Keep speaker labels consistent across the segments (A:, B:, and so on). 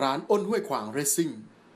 A: ร้านอ้นห้วยขวางเรซซิ่ง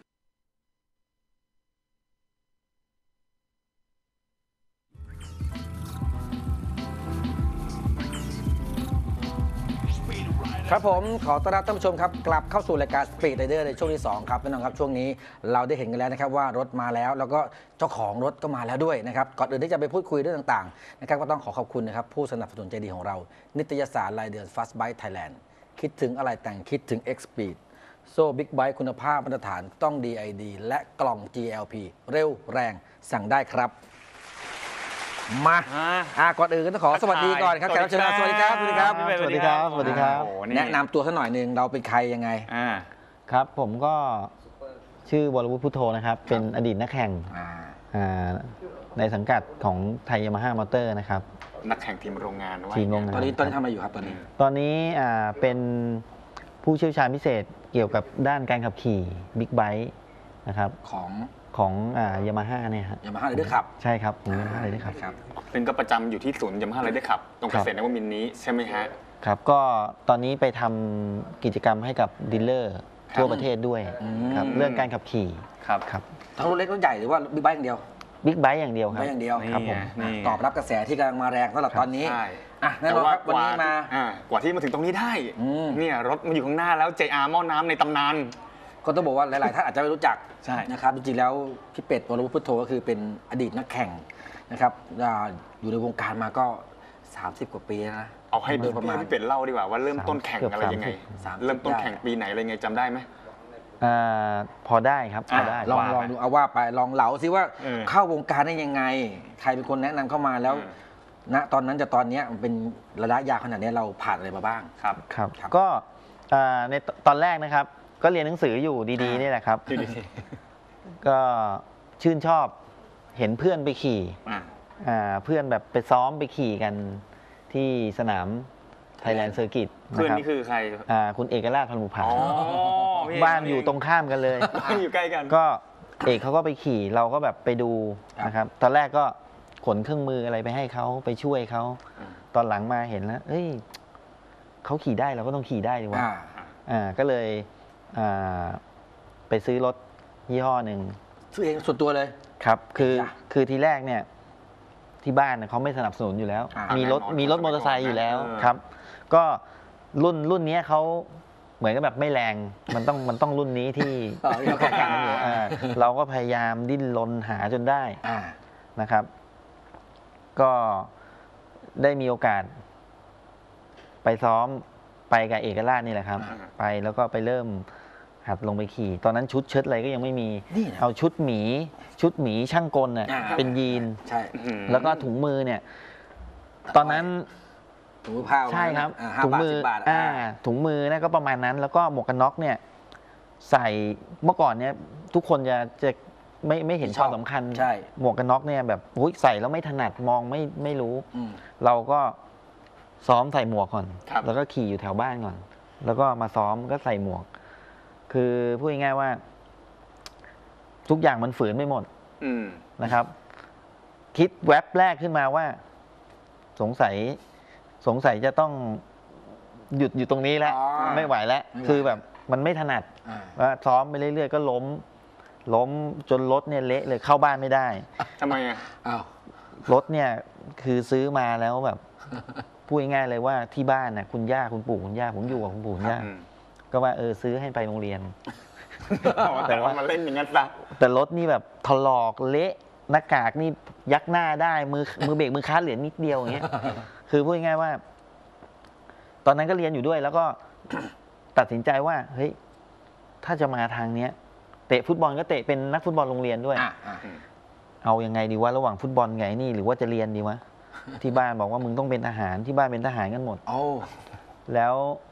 B: ครับผมขอต้อนรับท่านผู้ชมครับกลับเข้าสู่รายการ Speed Rider ในช่วงที่2ครับแน่นอนครับช่วงนี้เราได้เห็นกันแล้วนะครับว่ารถมาแล้วแล้วก็เจ้าของรถก็มาแล้วด้วยนะครับก่อนอื่นที่จะไปพูดคุยเรื่องต่างๆนะครับก็ต้องขอบคุณนะครับผู้สนับสนุนใจดีของเรานิตยสารรายเดือน Fast Bike Thailand คิดถึงอะไรแต่งคิดถึง X-Speed โซ่บิ๊กไบค์คุณภาพมาตรฐานต้อง DID และกล่อง GLP เร็วแรงสั่งได้ครับมาก่อนอื่นก็ต้องขอสวัสดีก่อนครับแขกรับเชิญสวัสดีครับสวัสดีครับ
C: สวัสดีครับสวัสดีครับ
B: แนะนำตัวสักหน่อยหนึ่งเราเป็นใครยังไง
C: ครับผมก็ชื่อวรวุฒิพุทโธนะครับเป็นอดีตนักแข่งในสังกัดของไทยยามาฮ่ามอเตอร์นะครับ
D: นักแข่งทีมโรงงาน
B: ทีมโรงงานตอนนี้ทำอะไรอยู่ครับตอน
C: นี้เป็นผู้เชี่ยวชาญพิเศษเกี่ยวกับด้านการขับขี่บิ๊กไบค์นะครับของยามาฮ่าเนี่ยครับ
B: ยามาฮ่าเลยด้วยครับ
C: ใช่ครับของยามาฮ่าเลยด้วยครับ
D: เป็นก็ประจำอยู่ที่ศูนย์ยามาฮ่าเลยด้วยครับตรงเกษตรนวมินทร์นี้ใช่ไหมฮะ
C: ครับก็ตอนนี้ไปทำกิจกรรมให้กับดีลเลอร์ทั่วประเทศด้วยครับเรื่องการขับขี่
D: ครับ
B: ทั้งรถเล็กรถใหญ่หรือว่าบิ๊กไบค์อย่างเดียว
C: บิ๊กไบค์อย่างเดียวครับ
B: ครับผมตอบรับกระแสที่กำลังมาแรงสำหรับตอนนี้แน่นอนครับวันนี้ม
D: ากว่าที่มาถึงตรงนี้ได้เนี่ยรถมาอยู่ข้างหน้าแล้ว JR หม้อน้ำในตำนาน
B: ก็ต้องบอกว่าหลายๆท่านอาจจะไม่รู้จักนะครับจริงๆแล้วพี่เป็ดวรวุฒิพุทโธก็คือเป็นอดีตนักแข่งนะครับอยู่ในวงการมาก็30 กว่าปีนะ
D: เอาให้พี่เป็ดเล่าดีกว่าว่าเริ่มต้นแข่งอะไรยังไงเริ่มต้นแข่งปีไหนอะไรไงจำได้ไหม
C: พอได้ครับพอได้
B: ลองดูเอาว่าไปลองเหลาซิว่าเข้าวงการได้ยังไงใครเป็นคนแนะนำเข้ามาแล้วณตอนนั้นจะตอนนี้มันเป็นระยะยาวขนาดนี้เราผ่านอะไรมาบ้าง
C: ครับก็ในตอนแรกนะครับก็เรียนหนังสืออยู่ดีๆนี่แหละครับก็ชื่นชอบเห็นเพื่อนไปขี่เพื่อนแบบไปซ้อมไปขี่กันที่สนามไทยแลนด์เซอร์กิต
D: เพื่อนนี่คือใคร
C: คุณเอกราชพันธุ์บุภาบ้านอยู่ตรงข้ามกันเลย
D: อยู่ใกล้กัน
C: ก็เอกเขาก็ไปขี่เราก็แบบไปดูนะครับตอนแรกก็ขนเครื่องมืออะไรไปให้เขาไปช่วยเขาตอนหลังมาเห็นแล้วเอ้ยเขาขี่ได้เราก็ต้องขี่ได้ดีวะก็เลยไปซื้อรถยี่ห้อหนึ่ง
B: ซื้อเองส่วนตัวเลย
C: ครับคือทีแรกเนี่ยที่บ้านเขาไม่สนับสนุนอยู่แล้วมีรถมอเตอร์ไซค์อยู่แล้วครับก็รุ่นนี้เขาเหมือนกับแบบไม่แรงมันต้องรุ่นนี้ที่เขาแข่งกันอยู่เราก็พยายามดิ้นรนหาจนได้นะครับก็ได้มีโอกาสไปซ้อมไปกับเอกราชนี่แหละครับไปแล้วก็ไปเริ่มหัดลงไปขี่ตอนนั้นชุดเชิ้ตอะไรก็ยังไม่มีเอาชุดหมีช่างกลเนี่ยเป็นยีนแล้วก็ถุงมือเนี่ยตอนนั้น
B: ถุงมือผ้า
C: ใช่ครับถุงมือถุงมือนะก็ประมาณนั้นแล้วก็หมวกกันน็อกเนี่ยใส่เมื่อก่อนเนี่ยทุกคนจะไม่เห็นความสำคัญหมวกกันน็อกเนี่ยแบบใส่แล้วไม่ถนัดมองไม่รู้เราก็ซ้อมใส่หมวกก่อนแล้วก็ขี่อยู่แถวบ้านก่อนแล้วก็มาซ้อมก็ใส่หมวกคือพูดง่ายๆว่าทุกอย่างมันฝืนไม่หมดนะครับคิดแว็บแรกขึ้นมาว่าสงสัยจะต้องหยุดอยู่ตรงนี้แล้วไม่ไหวแล้วคือแบบมันไม่ถนัดว่าซ้อมไปเรื่อยๆก็ล้มจนรถเนี่ยเละเลยเข้าบ้านไม่ได้
D: ทำไม
C: รถเนี่ยคือซื้อมาแล้วแบบพูดง่ายๆเลยว่าที่บ้านน่ะคุณย่าคุณปู่คุณย่าผมอยู่กับคุณปู่คุณย่าก็ว่าซื้อให้ไปโรงเรียน
D: แต่ว่ามาเล่นอย่างนั้นซะ
C: แต่รถนี่แบบถลอกเละหน้ากากนี่ยักหน้าได้มือเบรกมือคลัตช์เหลือนิดเดียวอย่างเงี้ยคือพูดง่ายๆว่าตอนนั้นก็เรียนอยู่ด้วยแล้วก็ตัดสินใจว่าเฮ้ยถ้าจะมาทางเนี้ยเตะฟุตบอลก็เตะเป็นนักฟุตบอลโรงเรียนด้วยเอายังไงดีวะระหว่างฟุตบอลไงนี่หรือว่าจะเรียนดีวะที่บ้านบอกว่ามึงต้องเป็นทหารที่บ้านเป็นทหารกันหมดแล้ว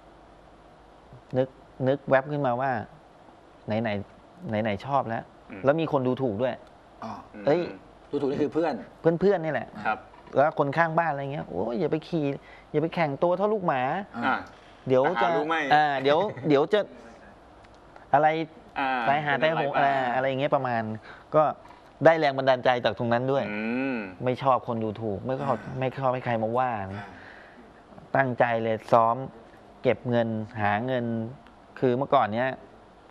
C: นึกแวบขึ้นมาว่าไหนชอบแล้วมีคนดูถูกด้วย
B: ดูถูกนี่คือเพื่
C: อนนี่แหละแล้วคนข้างบ้านอะไรเงี้ยโอ้ยอย่าไปขี่อย่าไปแข่งตัวเท่าลูกหมาเดี๋ยวจะเดี๋ยวจะอะไรไปหาแต่หงอะไรอย่างเงี้ยประมาณก็ได้แรงบันดาลใจจากตรงนั้นด้วยไม่ชอบคนดูถูกไม่ชอบให้ใครมาว่าตั้งใจเลยซ้อมเก็บเงินหาเงินคือเมื่อก่อนเนี้ย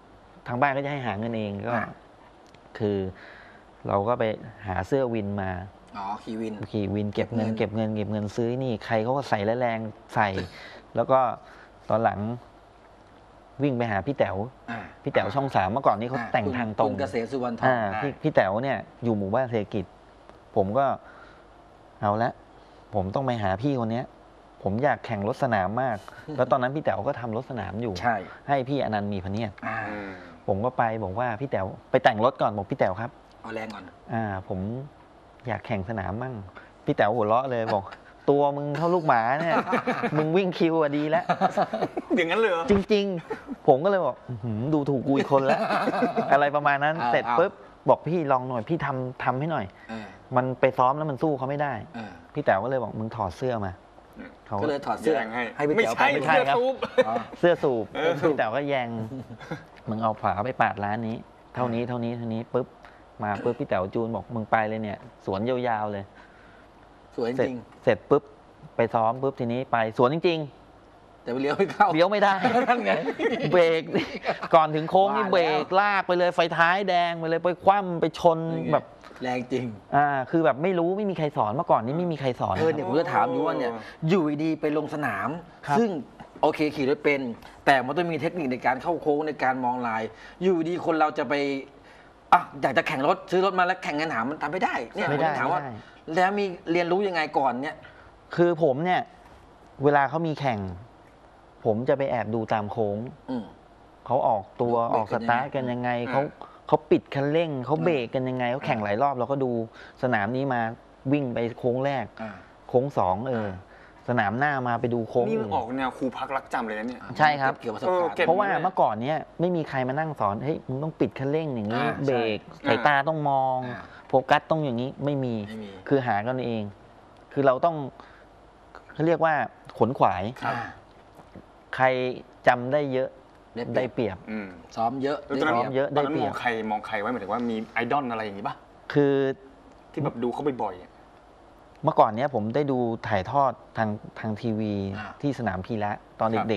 C: ทางบ้านก็จะให้หาเงินเองก็คือเราก็ไปหาเสื้อวินมาขี่วินเก็บเงินซื้อนี่ใครเขาก็ใส่แล้วแรงใส่ แล้วก็ตอนหลังวิ่งไปหาพี่แต๋วช่อง 3เมื่อก่อนนี้เขาแต่งทางตรง
B: คุณเกษมสุวรรณทอง
C: พี่แต๋วเนี่ยอยู่หมู่บ้านเศรษฐกิจผมก็เอาละผมต้องไปหาพี่คนนี้ผมอยากแข่งรถสนามมาก แล้วตอนนั้นพี่แต๋วก็ทำรถสนามอยู่ให้พี่อนันต์มีพเนียดผมก็ไปบอกว่าพี่แต๋วไปแต่งรถก่อนบอกพี่แต๋วครับ
B: เอาแรงก่อน
C: ผมอยากแข่งสนามมั่งพี่แต๋วหัวเราะเลยบอกตัวมึงเท่าลูกหมาเนี่ยมึงวิ่งคิวดีแล้ว
D: อย่างนั้นเลย
C: จริงๆผมก็เลยบอกดูถูกกูอีกคนแล้วอะไรประมาณนั้นเสร็จปุ๊บบอกพี่ลองหน่อยพี่ทำให้หน่อยมันไปซ้อมแล้วมันสู้เขาไม่ได้พี่แต๋วก็เลยบอกมึงถอดเสื้อมา
B: ก็เลยถอดเสื้อ
D: ให้พี่แต๋วไม่ใช่ครับ
C: เสื้อสูบพี่แต๋วก็แยงมึงเอาฝาไปปาดร้านนี้เท่านี้ปุ๊บมาปุ๊บพี่แต๋วจูนบอกมึงไปเลยเนี่ยสวนยาวๆเลย
B: สวนจริง
C: เสร็จปุ๊บไปซ้อมปุ๊บทีนี้ไปสวนจริง
B: ๆแต่เลี้ยวไม่เข้า
C: เลี้ยวไม่ได้เบรกก่อนถึงโค้งนี่เบรกลากไปเลยไฟท้ายแดงไปเลยไปคว่ำไปชนแบบ
B: แรงจริง
C: คือแบบไม่รู้ไม่มีใครสอนเมื่อก่อนนี้ไม่มีใครสอน
B: เนี่ยผมจะถามอยู่ว่าเนี่ยอยู่ดีไปลงสนามซึ่งโอเคขี่รถเป็นแต่มันต้องมีเทคนิคในการเข้าโค้งในการมองลายอยู่ดีคนเราจะไปอยากจะแข่งรถซื้อรถมาแล้วแข่งกันหามันทำไม่ได้เนี่ยผมถามว่าแล้วมีเรียนรู้ยังไงก่อนเนี่ย
C: คือผมเนี่ยเวลาเขามีแข่งผมจะไปแอบดูตามโค้งเขาออกตัวออกสตาร์ทกันยังไงเขาปิดคันเร่งเขาเบรกกันยังไงเขาแข่งหลายรอบเราก็ดูสนามนี้มาวิ่งไปโค้งแรกโค้ง2สนามหน้ามาไปดูโค้ง
D: นี่ออกแนวครูพักรักจำเลยนะเนี่ย
C: ใช่ครับเพราะว่าเมื่อก่อนเนี้ยไม่มีใครมานั่งสอนเฮ้ยมึงต้องปิดคันเร่งอย่างนี้เบรกสายตาต้องมองโฟกัสต้องอย่างนี้ไม่มีคือหากันเองคือเราต้องเขาเรียกว่าขนขวายใครจำได้เยอะได้เปรียบ
B: ซ้อมเยอะ
C: ได้เปรียบ
D: มองใครไว้หมายถึงว่ามีไอดอลอะไรอย่างนี้ป่ะ
C: คือ
D: ที่แบบดูเขาบ่อย
C: ๆเมื่อก่อนเนี้ยผมได้ดูถ่ายทอดทางทีวีที่สนามพีระตอนเด็ก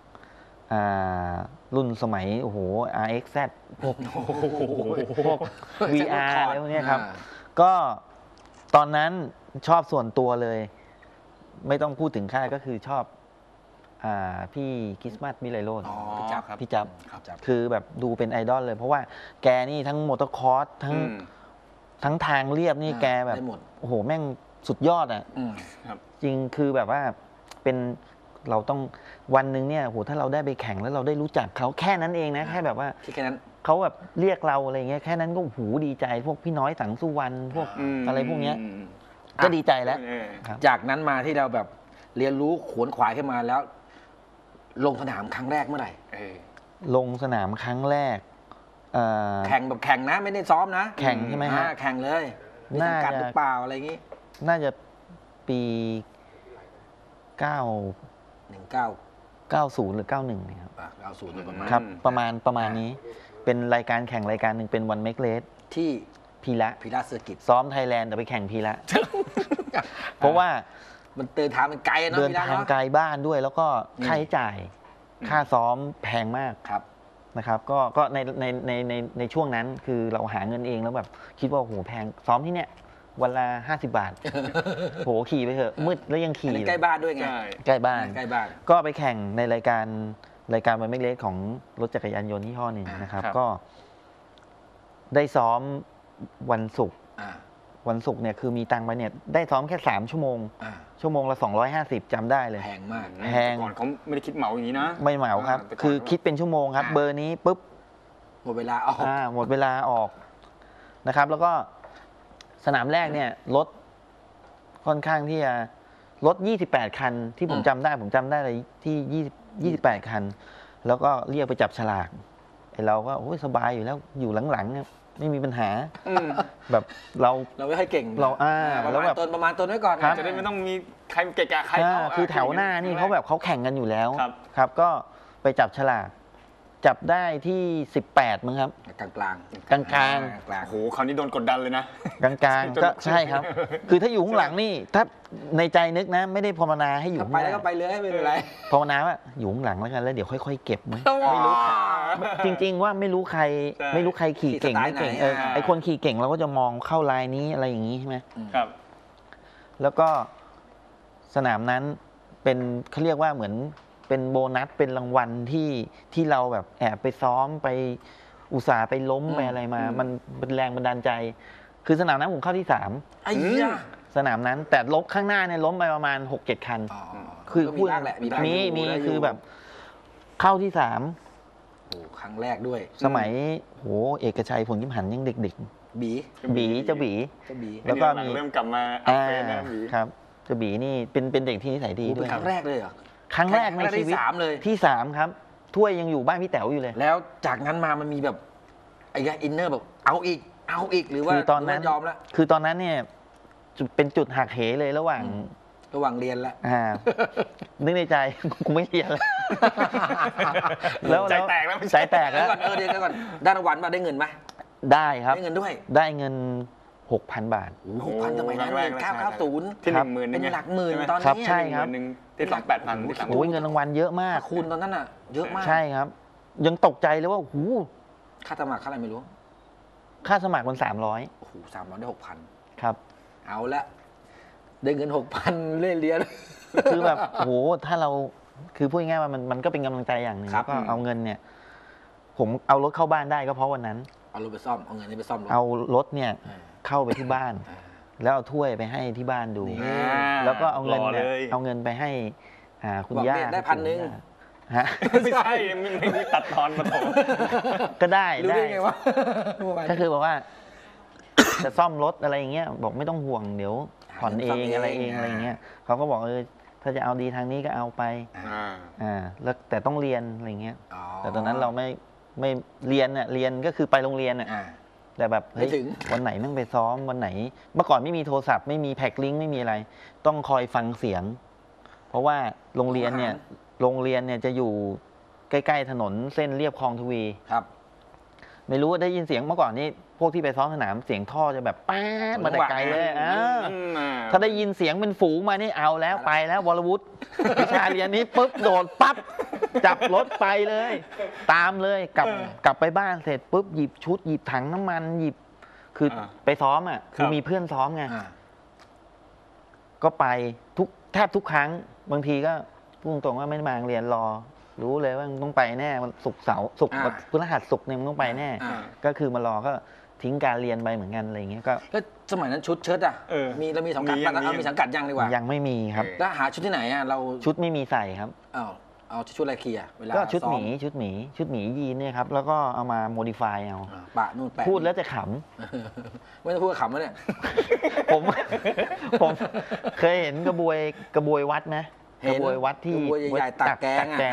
C: ๆรุ่นสมัยโอ้โห RXZ พวก VR อะไรพวกนี้ครับก็ตอนนั้นชอบส่วนตัวเลยไม่ต้องพูดถึงค่ายก็คือชอบพี่คริสต์มาสมิไลโรจน์พี่จับคือแบบดูเป็นไอดอลเลยเพราะว่าแกนี่ทั้งมอเตอร์คอร์สทั้งทางเรียบนี่แกแบบโอ้โหแม่งสุดยอดอ่ะจริงคือแบบว่าเป็นเราต้องวันหนึ่งเนี่ยโหถ้าเราได้ไปแข่งแล้วเราได้รู้จักเขาแค่นั้นเองนะแค่แบบว่า
B: แค่นั้น
C: เขาแบบเรียกเราอะไรเงี้ยแค่นั้นก็หูดีใจพวกพี่น้อยสังสุวรรณพวกอะไรพวกเนี้ยก็ดีใจแล้ว
B: จากนั้นมาที่เราแบบเรียนรู้ขวนขวายขึ้นมาแล้วลงสนามครั้งแรกเมื่อไหร่
C: ลงสนามครั้งแรก
B: แข่งแบบแข่งนะไม่ได้ซ้อมนะ
C: แข่งใช่ไหมฮะ
B: แข่งเลยมีสังกัดหรือเปล่าอะไรอย่างงี้
C: น่าจะปี90หรือ91
B: นี่
C: ครับ
B: 90ประมาณ
C: ครับประมาณนี้เป็นรายการแข่งรายการหนึ่งเป็นวันเมกเลส
B: ที่
C: พีระ
B: เซอร์กิต
C: ซ้อมไทยแลนด์แต่ไปแข่งพีระเพราะว่า
B: มันเดินทางมันไกลนะ
C: เดินทางไกลบ้านด้วยแล้วก็ค่าใช้จ่ายค่าซ้อมแพงมากนะครับก็ในช่วงนั้นคือเราหาเงินเองแล้วแบบคิดว่าโหแพงซ้อมที่เนี้ยวันละ50 บาทโหขี่ไปเถอะมืดแล้วยังขี่
B: ใกล้บ้านด้วยไง
C: ใกล้บ้านก็ไปแข่งในรายการวันเมกเลสของรถจักรยานยนต์ยี่ห้อหนึ่งนะครับก็ได้ซ้อมวันศุกร์เนี่ยคือมีตังค์ไปเนี่ยได้ซ้อมแค่3 ชั่วโมงชั่วโมงละ250จำได้เลย
B: แพงมาก
C: แพง
D: ก่อนเขาไม่ได้คิดเหมาอย่างนี้นะ
C: ไม่เหมาครับคือคิดเป็นชั่วโมงครับเบอร์นี้ปุ๊บ
B: หมดเวลาออก
C: นะครับแล้วก็สนามแรกเนี่ยรถค่อนข้างที่จะรถ28 คันที่ผมจำได้เลยที่28 คันแล้วก็เรียกไปจับฉลากไอ้เราก็โอ้ยสบายอยู่แล้วอยู่หลังๆไม่มีปัญหาแบบเรา
B: ไม่ค่อยเก่ง
C: เรา
B: ประมาณตนไว้ก่อน
D: จะได้ไม่ต้องมีใครเกะกะใคร
C: คือแถวหน้านี่เขาแบบเขาแข่งกันอยู่แล้วครับก็ไปจับฉลากจับได้ที่18มั้งครับ
B: กลางกลาง
C: กลางกลาง
B: กลาง
D: โอ้โหคราวนี้โดนกดดันเลยนะ
C: กลางกลางก็ใช่ครับ คือถ้าอยู่ข้างหลังนี่ถ้าในใจนึกนะ ไม่ได้ภาวนาให้อยู่
B: ถ้า
C: ข้าง
B: ไป
C: ห
B: แล้ว
C: น้า
B: ก็ไปเลยไม่เป็นไร
C: ภาวนาว่าอยู่ข้างหลังแล้วกันแล้วเดี๋ยวค่อยๆเก็บมั้ยไม่รู้จริง ๆ ว่าไม่รู้ใคร
D: ใช่
C: ไม่รู้ใครขี่เก่งไม่เก่งไอคนขี่เก่งเราก็จะมองเข้าลายนี้อะไรอย่างนี้ใช่ไหม
D: ครับ
C: แล้วก็สนามนั้นเป็นเขาเรียกว่าเหมือนเป็นโบนัสเป็นรางวัลที่เราแบบแอบไปซ้อมไปอุตส่าห์ไปล้มไปอะไรมา มันเป็นแรงบันดาลใจ คือสนามนั้นผมเข้าที่3
B: ไอ้ยา
C: สนามนั้นแต่ล้มข้างหน้าเนี่ยล้มไปประมาณ 6-7 คัน
B: อ๋อ
C: คือ
B: ก็มีบ้างแหละมีบ้าง
C: มี
B: ได้ยู่
C: คือแบบเข้าที่3
B: โอ้ครั้งแรกด้วย
C: สมัยโหเอกชัยผลยิมหันยังเด็ก
B: บี
C: ๆบีเจ้าบี
B: ก็บี
C: แล้วก็
D: หลัง
C: มี
D: เริ่มกลับมาอัพเฟซนะบี
C: ครับเจ้าบีนี่เป็นเด็กที่นิสัยดี
B: โอ้
C: ด้
B: เป็
C: วย
B: นครั้งแรกเลยเหรอ
C: ครั้งแรกในชีวิต
B: ที่3เลย
C: ที่3ครับถ้วยยังอยู่บ้านพี่แต๋วอยู่เลย
B: แล้วจากนั้นมามันมีแบบไอ้อินเนอร์แบบเอาอีกหรือว่า
C: คือตอนนั้น
B: หรืว่ายอมแล้ว
C: คือตอนนั้นเนี่ยเป็นจุดหักเหเลยระหว่าง
B: ระหว่างเรียนแล้ว
C: นึกในใจ กูไม่เรียนแล้ว
D: ใจแตกแล้ว
C: ใจแตก
B: แล้
C: แล้ว ว
B: ก่อนเดี๋ยวก่อนได้รางวัลมาได้เงินไหม
C: ได้ครับ
B: ได้เงินด้วย
C: ได้เงิน 6,000 บาท
B: โอ้โห6,000สมัยนั้นเลย
D: แรกๆ
B: 990
D: ที่
C: ครับ
D: 10,000
B: เป็น
D: ไง
B: หลักหมื่น
D: ใช่ไห
B: ตอน
C: ครับ
B: นี้
C: ใช่ครับ
D: หนึ่งที่2 8,000ที่3
C: โอ้ยเงินรางวัลเยอะมาก
B: คูณตอนนั้นอ่ะเยอะมาก
C: ใช่ครับ ยังตกใจเลยว่าโอ้โห
B: ค่าสมัครค่าอะไรไม่รู้
C: ค่าสมัครมัน
B: โอ้โห300ได้6,000
C: 300 ครับ
B: เอาละได้เงิน 6,000 เล่นเรียน
C: คือแบบโอ้โหถ้าเราคือพูดง่ายๆว่ามันก็เป็นกำลังใจอย่างหนึ่ง
B: ครั
C: แล้
B: บ
C: วก็เอาเงินเนี่ย ผมเอารถเข้าบ้านได้ก็เพราะวันนั้น
B: เอารถไปซ่อมเอาเงินนี้ไปซ่อมรถ
C: เอารถเนี่ย
B: อ่า
C: เข้าไปที่บ้าน
B: อ่า
C: แล้วเอาถ้วยไปให้ที่บ้านดู
B: นี่
C: แล้วก็เอาเงิน
D: หล่อ
C: เนี่ย
D: เลย
C: เอาเงินไปให้คุณ
B: บอก
C: ย่า
B: เนี่ยได้
C: คุณ
B: 1,000
C: ย่าฮะ
D: ไม่ใช่ไม่มีตัดทอนมาโถ
C: ก็ได้
B: รู้ได้ไงวะ
C: ก็คือบอกว่า จะซ่อมรถอะไรอย่างเงี้ยบอกไม่ต้องห่วงเดี๋ยวผ่อนเองอะไรเองอะไรอย่างเงี้ยเขาก็บอกถ้าจะเอาดีทางนี้ก็เอาไป แล้วแต่ต้องเรียนอะไรเงี้ย
B: อ๋อ
C: แต่ตอนนั้นเราไม่เรียนน่ะเรียนก็คือไปโรงเรียนน่ะ
B: อ่า
C: แต่แบบเฮ้ย
B: ไม่ถึง
C: วันไหนนั่งไปซ้อมวันไหน เมื่อก่อนไม่มีโทรศัพท์ไม่มีแพ็คลิงก์ไม่มีอะไร ต้องคอยฟังเสียง เพราะว่าโรงเรียนเนี่ยจะอยู่ใกล้ๆถนนเส้นเรียบคลองทวี
B: ครับ
C: ไม่รู้ว่าได้ยินเสียงเมื่อก่อนนี้พวกที่ไปซ้อมสนามเสียงท่อจะแบบป๊าดมาแต่ไกลเลยถ้าได้ยินเสียงเป็นฝูงมานี่เอาแล้วไปแล้ววรวุฒิ วิชาเรียนนี้ปุ๊บโดดปั๊บจับรถไปเลย ตามเลยกลับไปบ้านเสร็จปุ๊บหยิบชุดหยิบถังน้ำมันหยิบคือไปซ้อมอ่ะคือมีเพื่อนซ้อมไง
B: อ่า
C: ก็ไปแทบทุกครั้งบางทีก็พูดตรงๆว่าไม่ได้มาโรงเรียนรอ รู้เลยว่ามึงต้องไปแน่วันศุกร์เสาร์ศุกร์
B: อ่า
C: พฤหัสศุกร์เนี่ยมึงต้องไปแน่
B: อ่า
C: ก็คือมารอก็ทิ้งการเรียนไปเหมือนกันอะไรอย่างเงี้ยก็
B: แล้วสมัยนั้นชุดเชิ้ตอ่ะมีเรามีสังกัด
D: มี
B: ป่ะ
D: ยัง
B: เอามีสังกัดยังดีกว่า
C: ยังไม่มีครับ
B: แล้วหาชุดที่ไหนอ่ะเรา
C: ชุดไม่มีใส่ครับ
B: เอาชุดอะไรเคลียร์เวลา
C: ก็ชุด
B: ซ้อ
C: หมียีนเนี่ยครับแล้วก็เอามาโมดิฟายเอา
B: ปะนู่นแปะ
C: พูดแล้วจะข
B: ไม่ต้องพูดกับขำแล้วเนี่ย
C: ำ ผมเคยเห็นกระบวยวัดไหม
B: เห็
C: ก
B: น
C: ระบวยวัดที่
B: กระบวยใหญ่ๆตักแกงอะ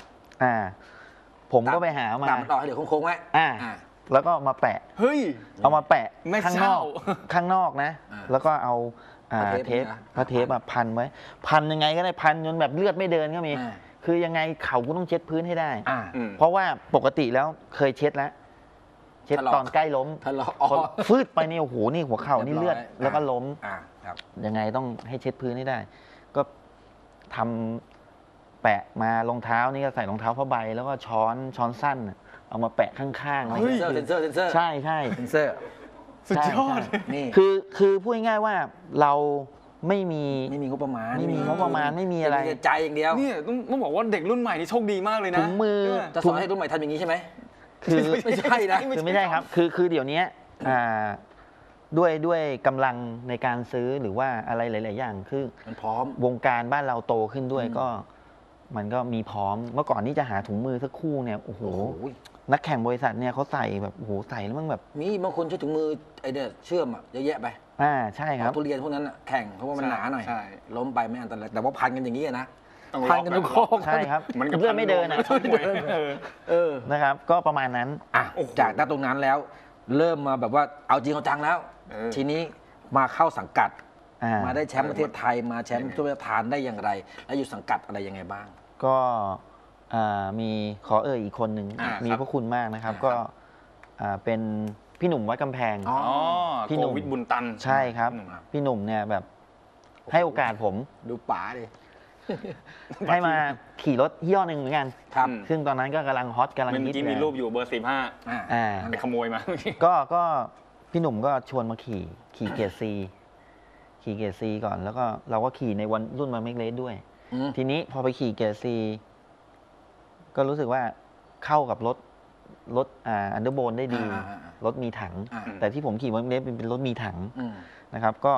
C: ผมก็ไปหามา
B: ตัดมันออกให้เหลือโค้งๆไว้
C: แล้วก็มาแปะ
D: เฮ้ย
C: เอามาแปะ
D: ไม่
C: ข้างน
D: เศร้า
C: อกข้างนอกนะ แล้วก็เอาเทปพระเทปมาพันไว้ พันยังไงก็ได้พันจนแบบเลือดไม่เดินก็มี คือยังไงเข่ากูต้องเช็ดพื้นให้ได้ เพราะว่าปกติแล้วเคยเช็ดแล้วเช็ดตอนใกล้ล้ม
B: ถ้าเรา
C: พอฟืดไปนี่โอ้โหนี่หัวเข่านี่เลือดแล้วก็ล้ม
B: ครับ
C: ยังไงต้องให้เช็ดพื้นให้ได้ ก็ทำแปะมารองเท้านี่ก็ใส่รองเท้าผ้าใบแล้วก็ช้อนสั้นเอามาแปะข้างๆ
B: เซนเซอร์
C: ใช่
B: เซนเซอร์
D: สุดยอด
B: นี่
C: คือพูดง่ายๆว่าเราไม่มี
B: งบประมาณ
C: ไม่มีงบประมาณไม่มีอะไร
B: ใจอย่างเดียว
D: เนี่ยต้องบอกว่าเด็กรุ่นใหม่นี่โชคดีมากเลยนะ
C: ถุงมือ
B: จะสอนให้รุ่นใหม่ทำอย่างนี้ใช่ไหม
C: คือ
B: ไม่ใช่นะ
C: คือไม่ใช่ครับคือเดี๋ยวนี้ด้วยกำลังในการซื้อหรือว่าอะไรหลาย ๆ อย่างคือ
B: มันพร้อม
C: วงการบ้านเราโตขึ้นด้วยก็ มันก็มีพร้อมเมื่อก่อนนี้จะหาถุงมือสักคู่เนี่ยโอ้โหนักแข่งบริษัทเนี่ยเขาใส่แบบโอ้โหใส่แล้วมันแบบ
B: มีบางคนใช้ถุงมือไอเดียเชื่อมอ่ะเยอะแยะไป
C: ใช่ครับ
B: ทุเรียนพวกนั้นอ่ะแข่งเพราะว่ามันหนาหน่อย
D: ใช่
B: ล้มไปไม่อันตรายแต่ว่าพันกันอย่างนี้นะ
D: ต้อง
B: พันกันทุกข้อ
C: ใช่ครับ
D: มันกับ
C: เลือดไม่เดินอ่ะ นะครับ ก็ประมาณนั้น
B: จากตรงนั้นแล้ว เริ่มมาแบบว่าเอาจริงเอาจังแล้ว ทีนี้มาเข้าสังกัด มาได้แชมป์ประเทศไทยมาแชมป์ทั่วประเทศทานได้อย่างไร แล้วอยู่สังกัดอะไรยังไงบ้าง
C: ก็มีขออีกคนหนึ่ง มี
D: ครับ
C: พระคุณมากนะครับ ก็เป็นพี่หนุ่มวัดกำแพง
B: อ๋อ
C: พี่
D: โค
C: หนุ่ม
D: วิดบุญตัน
C: ใช่ครับ
D: พี่หนุ่มครับ
C: พี่หนุ่มเนี่ยแบบให้โอกาสผม
B: ดูป๋าดิ
C: ให้มาขี่รถยี่ห้อหนึ่งเหมือนกัน
B: ครับ
C: ซึ่งตอนนั้นก็กำลังฮอตกำลัง
D: เมื่
C: ฮิ
D: อ
C: ต
D: กี้
C: เล
D: มี
C: ย
D: รูปอยู่เบอร์
B: อ่า
C: อ่า
D: 15ไปขโมยมา
C: ก็พี่หนุ่มก็ชวนมาขี่เกียร์ซีขี่เกียร์ซีก่อน แล้วก็เราก็ขี่ในวันรุ่นมาเมกเลสด้วย ทีนี้พอไปขี่เกียร์ซีก็รู้สึกว่าเข้ากับรถอันเดอร์โบนได้ดี รถมีถัง แต่ที่ผมขี่มาเมกเลสเป็นรถมีถังนะครับ ก็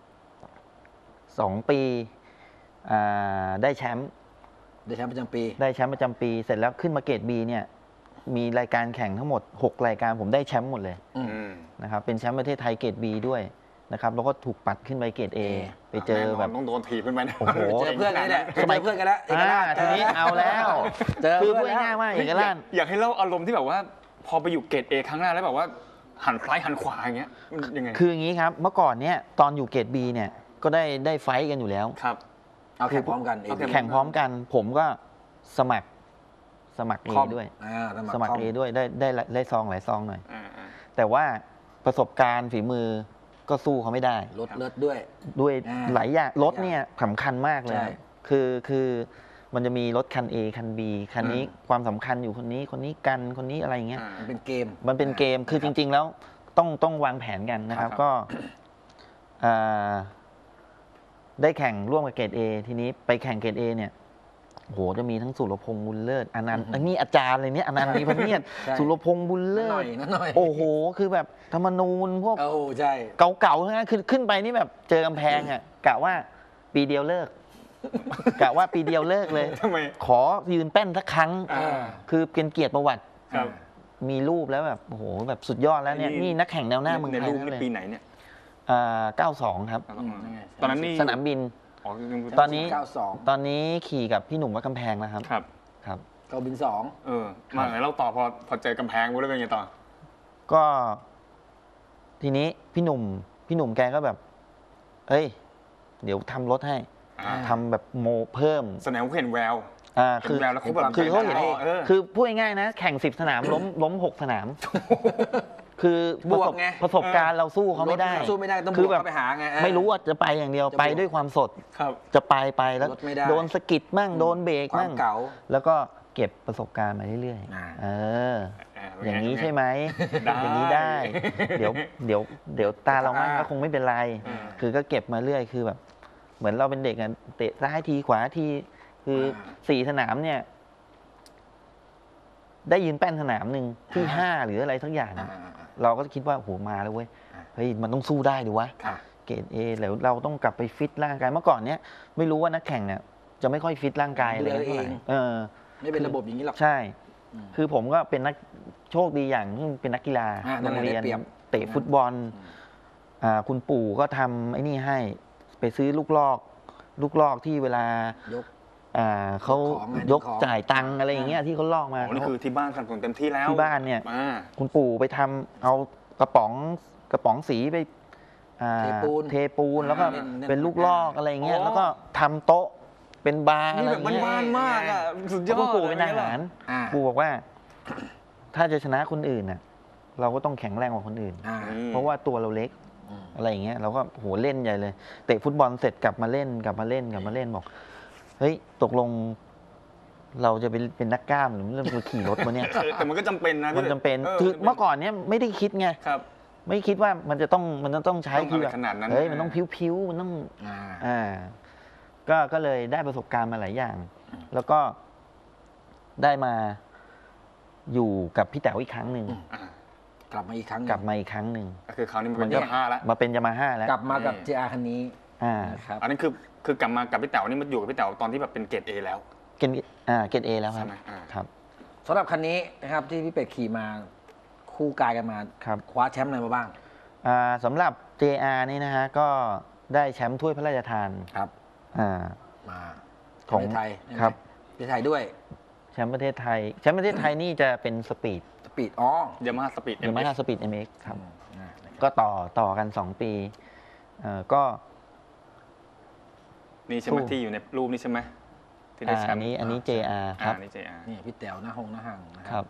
C: 2 ปีได้แชมป์
B: ได้แชมป์ประจำปี
C: ได้แชมป์ประจำปี เสร็จแล้วขึ้นมาเกรด B เนี่ยมีรายการแข่งทั้งหมด6 รายการผมได้แชมป์หมดเลย นะครับเป็นแชมป์ประเทศไทยเกรด B ด้วยนะครับแล้วก็ถูกปัดขึ้นไปเกรด A ไปเจอแบบ
D: ต้องโดนถีบขึ้นไปนะ
C: โอ้โห
B: เจอเพื่อนกันนี่แหละ
C: สมัย
B: เจอเพื่อนกันแล้วเอกราช
C: ทีนี้เอาแล้ว
B: เจอ
C: คือ
B: เพื่
C: พู
B: อ
C: ด
B: นแล้ว
C: ง่ายๆว่าเอกราช
D: อยากให้เล่าอารมณ์ที่แบบว่า พอไปอยู่เกรด A ครั้งแรกแล้วแบบว่าหันซ้ายหันขวาอย่างเงี้ยมันยังไง
C: คืออย่างนี้ครับเมื่อก่อนเนี่ยตอนอยู่เกรด B เนี่ยก็ได้ไฟท์กันอยู่แล้ว
D: ครับ
B: เอาแข่งพร้อมกัน
D: เอาแข่
C: แข่งพร้อมกัน ผมก็สมัคร A
B: คอม
C: ด้วย
B: ส
C: ส
B: มั
C: มั
B: ค
C: ค
B: ร
C: ร A ด้วยได้ซองหลายซองหน่อย
D: อ่า
C: แต่ว่าประสบการณ์ฝีมือก็สู้เขาไม่ได้
B: รถเลิศด้วย
C: ด้วย
B: อ่า
C: หลายอย่างรถเนี่ยสำคัญมากเลย
B: ใช่
C: คือมันจะมีรถคัน A คัน B คันนี้ความสำคัญอยู่คนนี้กันคนนี้อะไรอย่างเงี้ย
B: มันเป็นเกม
C: มันเป็นเกมคือจริง ๆ แล้วต้องวางแผนกันนะครับ ก็อ่าได้แข่งร่วมกับเกรด A ทีนี้ไปแข่งเกรด A เนี่ยโหจะมีทั้งสุรพงษ์บุญเลิศอนันต์อันนี้อาจารย์เลยเนี่ยอนันต์มีพเนียด
B: ใช่
C: สุรพงษ์บุญเลิ
B: หน่
C: ศ
B: อยนะหน่อย
C: โอ้โหคือแบบธรรมนูญพวก
B: โอ้ใช่
C: เก่าๆทั้งนั้นคือขึ้นไปนี่แบบเจอกำแพงอ่ะกะว่าปีเดียวเลิก กะว่าปีเดียวเลิกเลย
D: ทำไม
C: ขอยืนแป้นสักครั้ง
D: อ่า
C: คือเป็นเกียรติประวัติ
D: ครับ
C: มีรูปแล้วแบบโอ้โหแบบสุดยอดแล้วเนี่ย
D: นี่
C: นี่นักแข่งแนวหน้าเมือง
D: ใน
C: ไทย
D: รูป
C: ทั้ง
D: นี่
C: เลย
D: ปีไหนเนี่ย
C: 92 ครับ
D: ตอนนั้นนี่
C: สนามบิน
D: อ๋อยัง
C: ตอนนี้
B: 92
C: ตอนนี้ขี่กับพี่หนุ่มวัดกำแพงนะครับ
D: ครับ
C: ครับ
B: เกาบิน2
D: เออมาไหนเราต่อพอเจอกำแพงปุ๊บแล้วเป็นไงต่อ
C: ก็ ทีนี้พี่หนุ่มแกก็แบบ เอ้ย เดี๋ยวทำรถให้
D: อ่า
C: ทำแบบโมเพิ่ม
D: แสดงว่าเห็นแวว
C: คือ
D: เห็นแววแล้วเขาแบบ
C: คือเขาเห็น
D: เออ
C: คือพูดง่ายๆนะ แข่ง 10 สนามล้ม 6 สนาม คือบ
B: วกไง
C: ประสบการณ์เราสู้เขาไม่ได้
B: รถสู้ไม่ได้ต้องบ
C: คื
B: ว
C: อก แบบ
B: เข้าไปหาไง
C: ไม่รู้ว่าจะไปอย่างเดียว
B: จะบวก
C: ไปด้วยความสด
D: ครับ
C: จะไปแล้ว
B: รถไม่ได้
C: โดนสะกิดมั่งโดนเบรก
B: ควา
C: มั่
B: ม
C: ง
B: เก๋า
C: แล้วก็เก็บประสบการณ์มาเรื่อย
B: อ่า
C: ๆ
D: เป็นไง
C: อย่างนี้ใช่ไหม
D: ได้
C: อย่างนี้ได้ เดี๋ยวตาเรามั่งก็คงไม่เป็นไร
D: อืม
C: คือก็เก็บมาเรื่อยคือแบบ เหมือนเราเป็นเด็กอะเตะซ้ายทีขวาทีคือ4 สนามเนี่ย ได้ยืนแป้นสนามหนึ่งที่ 5 หรืออะไรสักอย่าง
B: อ่า
C: อะเราก็คิดว่าโหมาแล้วเว้ย
B: อ่า
C: เฮ้ยมันต้องสู้ได้ดิวะ
B: ค่ะ
C: เกรด A แล้วเราต้องกลับไปฟิตร่างกายเมื่อก่อนเนี้ยไม่รู้ว่านักแข่งเนี่ยจะไม่ค่อยฟิตร่างกายอะไรกันเท่าไหร่
B: ดูแลเอง
C: เออ
B: ไม่เป็นระบบอย่างนี้หรอก
C: ใช่
B: อืม
C: คือผมก็เป็นนักโชคดีอย่างที่เป็นนักกีฬา
B: นั่น
C: โร
B: แหละ
C: งเรียน
B: ได้เปรียบ
C: เตะฟุตบอลคุณปู่ก็ทำไอ้นี่ให้ไปซื้อลูกลอกที่เวลาย
B: ก
C: เขา
B: ของไง
C: ยก
B: ของ
C: จ่ายตังค์อะไรอย่างเงี้ยที่เขาลอกมา
D: อ๋อนี่คือที่บ้านสนับสนุนเต็มที่แล้ว
C: ที่บ้านเนี่ย
D: อ่า
C: คุณปู่ไปทำเอากระป๋องสีไปเทปูนแล้วก็
B: เล่น
C: เป็นลูกลอกอะไรอย่างเงี้ย
D: อ๋อ
C: แล้วก็ทำโต๊ะเป็นบาร์อะ
D: นี่
C: ไร
D: แบ
C: อบ ย่างเงี้ย
D: บ้านๆมากอ่ะสุดยอ
C: เพราะ
D: ด
C: ว่าปู่เป็นทหาร
B: อ่า
C: ปู่บอกว่า ถ้าจะชนะคนอื่นน่ะ เราก็ต้องแข็งแรงกว่าคนอื่น
B: อ่า
C: เพราะว่าตัวเราเล็ก
B: อืม
C: อะไรอย่างเงี้ยเราก็โหเล่นใหญ่เลยเตะฟุตบอลเสร็จกลับมาเล่นบอกเฮ้ยตกลง เราจะเป็นนักกล้ามหรือเรื่องไปขี่รถมาเนี่ย
D: แต่มันก็จำเป็นนะ
C: มันจำเป็น
D: ออ
C: คือเมื่อก่อนเนี้ยไม่ได้คิดไง
D: ครับ
C: ไม่คิดว่ามันจะต้องใช้
D: ต้องอะไร
C: คือแบบ
D: ขนาดนั้น
C: เฮ้ยมันต้องพิ้วๆมันต้อง
B: อ่า
C: ก็เลยได้ประสบการณ์มาหลายอย่าง แล้วก็ได้มาอยู่กับพี่แต๋วอีกครั้งหนึ่ง
D: อ่าก
B: ลับมาอีกครั้งหนึ่ง
C: กลับมาอีกครั้งหนึ่ง
D: ก็คือคราวนี้มันเป็นยามาฮ่าแล้ว
C: มาเป็นยามาฮ่าแล้ว
B: กลับมากับ JR คันนี้
C: นะครับ
D: อันนั้นคือกลับมากับพี่แต๋วนี่มันอยู่กับพี่แต๋วตอนที่แบบเป็นเกรด A แล้ว
C: เกรดเอแล้วครับ
D: ใช่ไหมอ่า
C: ครับ
B: สำหรับคันนี้นะครับที่พี่เป็ดขี่มาคู่กายกันมา
C: ครับ
B: คว้าแชมป์อะไรมาบ้าง
C: สำหรับ JR นี่นะฮะก็ได้แชมป์ถ้วยพระราชทาน
B: ครับ
C: อ่า
B: มา
C: ของ
B: ในไทย
C: ครับ
B: ในไทยด้วย
C: แชมป์ประเทศไทยนี่จะเป็นสปีด
B: สปีดอ๋อย
D: ามาฮ่าสปีด
C: ยามาฮ่าสปีด MX ครับ
B: นะครับ
C: ก็ต่อกัน 2 ปีก็
D: นี่ใช่ไหม
C: สู้
D: ที่อยู่ในรูปนี่ใช่ไหมที่ได้แชมป์
C: อันนี้ JR ครับ
D: นี่ JR
B: นี่พี่แต๋วหน้าห่างนะค
C: ครั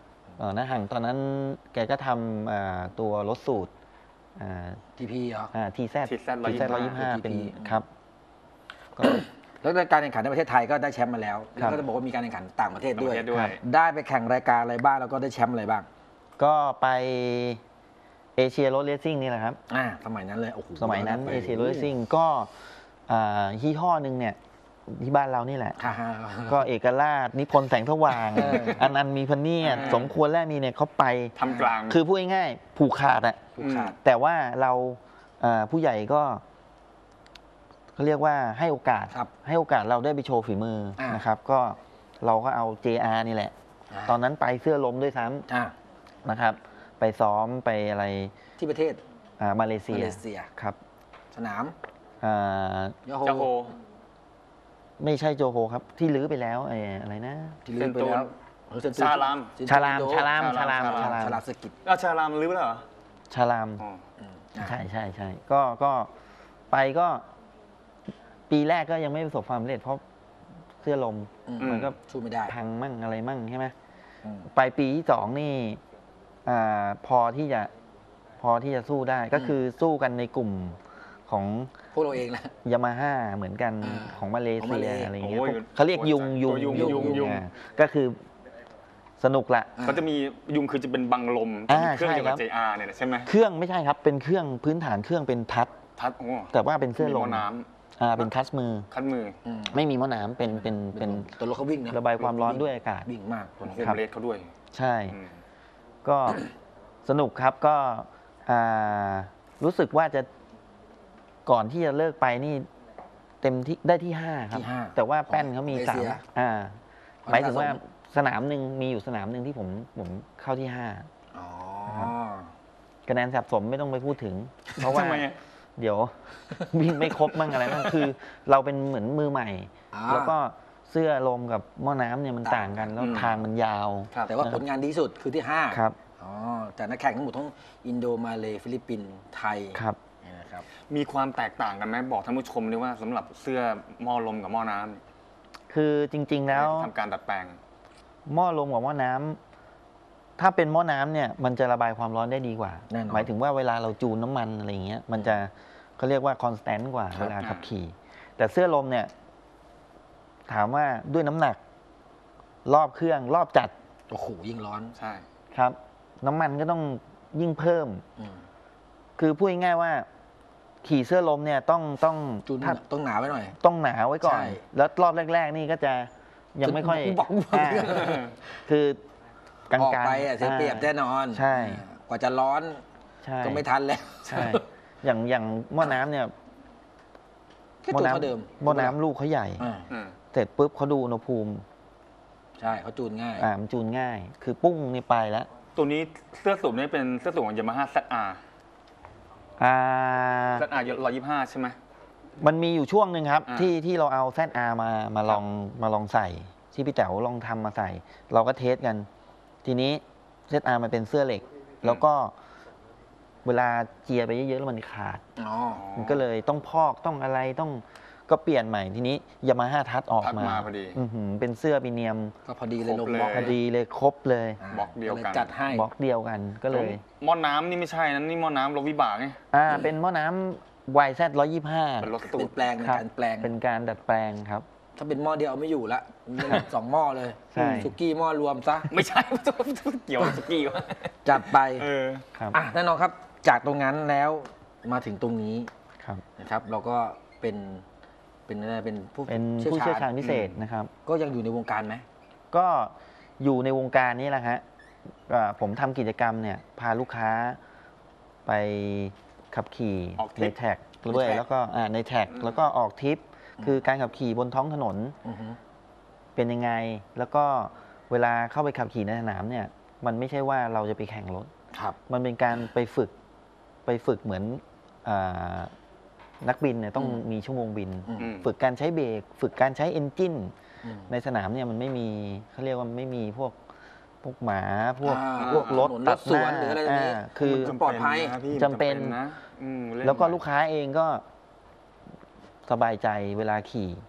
B: รั
C: บบ หน้าห่างตอนนั้นแกก็ทำตัวรถสูตร
B: ทีพีเหรอ
C: TZ
D: TZ
C: 125เป็น
B: TP
C: ครับก็
B: แล้วในการแข่งขันในประเทศไทยก็ได้แชมป์มาแล้ว
C: ค
B: แล้
C: รั
B: ว
C: บ
B: ก็จะบอกว่ามีการแข่งขันต่างประเทศด้วย
D: ต่างประเทศด้วย
B: ได้ไปแข่งรายการอะไรบ้างแล้วก็ได้แชมป์อะไรบ้าง
C: ก็ไปเอเชียรถเลสซิ่งนี่แหละครับ
B: สมัยนั้นเลยโอ้โห
C: สมัยนั้น
B: ไป
C: เอเชียรถเลสซิ่งก็ยี่ห้อหนึ่งเนี่ยที่บ้านเรานี่แหละ
B: ฮ่า
C: ก็เอกราชนิพนธ์แสงสว่าง อนันต์มีพเนียดสมควรและมีเนี่ยเขาไป
D: ทำกลาง
C: คือพูดง่ายๆผูกขาดอะ
B: ผูกขาด
C: แต่ว่าเราผู้ใหญ่ก็เขาเรียกว่าให้โอกาส
B: ครับ
C: ให้โอกาสเราได้ไปโชว์ฝีมือนะครับ ก็เราก็เอา JR นี่แหละ ตอนนั้นไปเสื้อลมด้วยซ้ำนะครับ ไปซ้อมไปอะไร
B: ที่ประเทศ
C: มาเลเซี
B: มาเลเซีย
C: ครับ
B: สนาม
C: อ่า
B: โยโฮ
D: เจ้าโฮ
C: ไม่ใช่โจโฮครับ ที่ลื้อไปแล้วอะไรนะ
B: ที่ลืมไปแล้ว
D: ชาลาม
C: ชาลามชาลาม
B: ชาลามสกิด
D: ชาลามลื้อไปแล้วเหรอ
C: ชาลาม
D: อ๋อ
C: ใช่ก็ไปก็ปีแรกก็ยังไม่ประสบความสำเร็จเพราะเสื้อลม มันก็
B: สู้ไม่ได้
C: พังมั่งอะไรมั่งใช่ไหม
B: อืม
C: ไปปีที่สองนี่พอที่จะสู้ได้ก็คือสู้กันในกลุ่มของ
B: พวกเราเองแหละ
C: ยามาฮ่าเหมือนกัน
B: อ่า
C: ของมาเล
B: ของมา
C: เซี
B: เลย
C: อะไรเงี้ย
D: โอ้ย
C: พวกเขาเรียกยุง
D: ตัวยุง
C: ก็คือสนุกละ
D: เขาจะมียุงคือจะเป็นบังลม เครื่องเดียวกับ JR เนี่ยใช่ไหม
C: เครื่องไม่ใช่ครับเป็นเครื่องพื้นฐานเครื่องเป็นทัด
D: ทัดโอ้
C: แต่ว่าเป็นเสื้อล
D: มีห
C: ม
D: ม้อน้
C: เป็นคัสมือ
D: ำคัดมือ
C: ไม่มีหม้อน้ำเป็น
B: ตัวรถเขาวิ่งนะ
C: ระบายความร้อนด้วยอากาศ
B: วิ่งมาก
D: คน
C: ค
D: คุ
C: รั
D: ม
C: บ
D: เลสเขาด้วย
C: ใช่
D: อืม
C: ก็สนุกครับก็รู้สึกว่าจะก่อนที่จะเลิกไปนี่เต็มที่ได้ที่ 5 ครับ
B: ที่ห้า
C: แต่ว่าแป้นเขามี
B: เอเชีย
C: 3หมายถึงว่าสนามหนึ่งมีอยู่สนามหนึ่งที่ผมเข้าที่
B: อ๋อ
C: 5คะแนนสะสมไม่ต้องไปพูดถึง เพราะว่า
D: ทำไมอะ
C: เดี๋ยว วิ่งไม่ครบมั่งอะไรมั่งคือ เราเป็นเหมือนมือใหม่ แล้วก็เสื้อลมกับหม้อน้ำเนี่ยมันต่างกัน แล้วทางมันยาว
D: ครับ
B: แต่ว่าผลงานดีสุดคือที่ 5
C: ครับ
B: อ๋อแต่นักแข่งทั้งหมดทั้งอินโดมาเลฟิลิปปินส์ไทย
C: ครับ
B: เนี่ยนะครับ
D: มีความแตกต่างกันไหมบอกท่านผู้ชมด้วยว่าสำหรับเสื้อหม้อลมกับหม้อน้ำ
C: คือจริง ๆ แล้ว
D: ทำการดัดแปลง
C: หม้อลมกับหม้อน้ำถ้าเป็นหม้อน้ำเนี่ยมันจะระบายความร้อนได้ดีกว่า
B: แน่นอน
C: หมายถึงว่าเวลาเราจูนน้ำมันอะไรอย่างเงี้ยมันจะเขาเรียกว่าคอนสแตนต์กว่า
B: ครับ
C: เวลาขับขี่ แต่เสื้อลมเนี่ย ถามว่าด้วยน้ำหนัก รอบเครื่องรอบจัด
B: โอ้โหยิ่งร้อน
D: ใช่
C: ครับ น้ำมันก็ต้องยิ่งเพิ่ม
B: อืม
C: คือพูดง่ายๆว่า ขี่เสื้อลมเนี่ยต้อง
B: จูน
C: ถ้า
B: ต้องหนาไว้หน่อย
C: ต้องหนาไว้ก่อน
B: ใช่
C: แล้วรอบแรก ๆ นี่ก็จะยังไม่ค่อย
B: บอก
C: คือกลาง
B: ออก
C: ๆ
B: ไปอ่ะเสียเปรียบแน่นอน
C: ใช่
B: กว่าจะร้อน
C: ใช่
B: ก็ไม่ทันแล้ว
C: ใช่ อย่างหม้อน้ำเนี่ย
B: แค่
C: หม้อ
B: ตัว
C: น้
B: เท่าเดิม
C: ำหม้อน้ำลูกเขาใหญ่
B: อ่า
D: อืม
C: เสร็จปุ๊บเขาดูอุณหภูมิ
B: ใช่เขาจูนง่าย
C: มันจูนง่าย คือปุ้งนี่ไปแล้ว
D: ตัวนี้เสื้อสูบนี่เป็นเสื้อสูบของ Yamaha ZR
C: อ่า
D: ZR 125 ใช่ไหม
C: มันมีอยู่ช่วงหนึ่งครับ
D: อ่า
C: ที่เราเอา ZR มาลองใส่ ที่พี่แต๋วลองทำมาใส่ เราก็เทสกัน ทีนี้ ZR มันเป็นเสื้อเหล็ก แล้วก็เวลาเจียไปเยอะๆแล้วมันขาด
B: อ๋อ
C: มันก็เลยต้องพอกต้องอะไรต้องก็เปลี่ยนใหม่ทีนี้ยามาฮ่าทัดออก
D: ทัด
C: มา
D: มาพอดี
C: เป็นเสื้อปีเนียม
B: ก็พอดีเลยลง
D: ครบเลย
B: บล็อก
C: พอดีเลยครบเลย
D: บล็อกเดียวกัน
B: จัดให้
C: บล็อกเดียวกันก็เลย
D: หม้อน้ำนี่ไม่ใช่นะนี่หม้อน้ำรถวิบากไง
C: เป็นหม้อน้ำ YZ 125
D: เป็นรถสู
B: เป็
D: บ
B: นแปลงใน
C: ครับ
B: การแปลง
C: เป็นการดัดแปลงครับ
B: ถ้าเป็นหม้อเดียวเอาไม่อยู่ละสองหม้อเลย
C: ใช่
B: สุกี้หม้อรวมซะ
D: ไม่ใช่ เกี่ยวกับสกี้วะ
B: จัดไป
D: เออ
C: ครับ
B: แน่นอนครับ จากตรงนั้นแล้วมาถึงตรงนี้
C: ครับ
B: นะครับ เราก็เป็นอะไรเป็นผู้
C: เป็นผู้เชี่ยวชาญพิเศษนะครับ
B: ก็ยังอยู่ในวงการไหม
C: ก็อยู่ในวงการนี้แหละฮะผมทำกิจกรรมเนี่ยพาลูกค้าไปขับขี่
D: ออกทริ
C: ใน
D: ป
C: แท็กด้วย แล้วก็ในแท็กแล้วก็ออกทริป คือการขับขี่บนท้องถนน
B: อือฮึ
C: เป็นยังไง แล้วก็เวลาเข้าไปขับขี่ในสนามเนี่ย มันไม่ใช่ว่าเราจะไปแข่งรถ
B: ครับ
C: มันเป็นการไปฝึกเหมือนนักบินเนี่ยต้องมีชั่วโมงบิน
B: อืม
D: อืม
C: ฝึกการใช้เบรก ฝึกการใช้เอนจิน
B: อืม
C: ในสนามเนี่ยมันไม่มีเขาเรียกว่าไม่มีพวกหมาพวก
B: อ่า
C: พวกรถ
B: ถนน
C: ตัด
B: รถสวนหรืออะไรแบบนี้
C: คือ
B: มัน ปลอดภัย
D: นะพี่
C: จำเป็น
D: นะอืมเน
C: แล้วก็ลูกค้าเองก็สบายใจเวลาขี่
B: อืม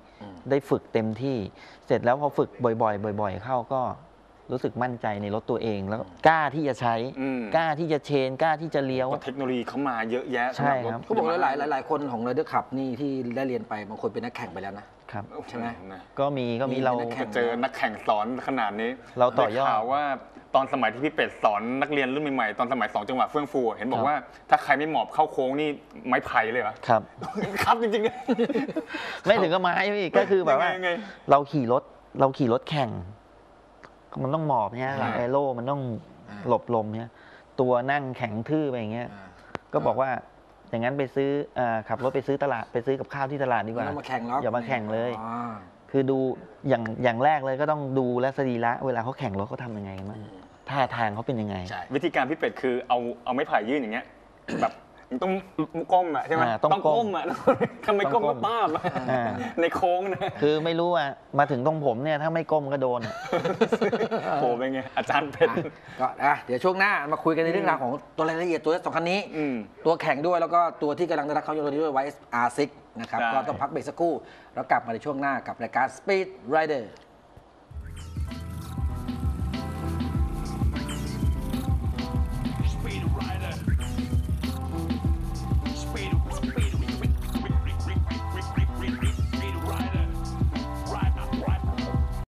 C: ได้ฝึกเต็มที่ เสร็จแล้วพอฝึกบ่อยๆ บ่อยๆ เข้าก็รู้สึกมั่นใจในรถตัวเอง แล้วกล้าที่จะใช้กล้าที่จะเชนกล้าที่จะเลี้ยว
D: เทคโนโลยีเขามาเยอะแยะ
C: ใช่ครับ
B: เขาบอกหลายคนของไรเดอร์ขับนี่ที่ได้เรียนไปบางคนเป็นนักแข่งไปแล้วนะครับ ใช่ไหม
C: ก็มีเรา
D: จะเจอนักแข่งสอนขนาดนี้
C: เราต่อยอด
D: ได้ข่าวว่าตอนสมัยที่พี่เป็ดสอนนักเรียนรุ่นใหม่ๆตอนสมัย2จังหวะเฟื่องฟูเห็นบอกว่าถ้าใครไม่หมอบเข้าโค้งนี่ไม้ไผ่เลยเหรอ
C: ครับ
D: ครับจริงๆ
C: ไม่ถึงกับไม้พี่ก็คือแบบว่า
D: ยังไง
C: เราขี่รถแข่ง มันต้องหมอบเนี่ยหลังแอโร่มันต้องหลบลมเนี่ยตัวนั่งแข็งทื่อไปอย่างเงี้ยก็บอกว่าอย่างนั้นไปซื้อขับรถไปซื้อตลาดไปซื้อกับข้าวที่ตลาดดีกว่า
B: อย่ามาแข่งหรอก
C: อย่ามาแข่งเลย คือดูอย่างแรกเลยก็ต้องดูและสรีระเวลาเขาแข่งรถเขาทำยังไงมั้งท่าทางเขาเป็นยังไง
D: วิธีการพี่เป็ดคือเอาไม้ไผ่ยื่นอย่างเงี้ยแบบต้องก้มอ่ะใช่ไหม
C: ต้องก้ม
D: อ่ะทำไมก้มก็ป้าบในโค้งนะ
C: คือไม่รู้อ่ะมาถึงตรงผมเนี่ยถ้าไม่ก้มก็โดนอะ
D: โหเป็นไงอาจารย์เป็ด
B: ก็เดี๋ยวช่วงหน้ามาคุยกันในเรื่องราวของตัวรายละเอียดตัวสองคันนี้ ตัวแข่งด้วยแล้วก็ตัวที่กำลังได้รับความนิยมด้วยไวซ์ R6 นะครับ
D: ใช่
B: ก็ต้องพักเบรกสักครู่แล้วกลับมาในช่วงหน้ากับรายการ Speed Rider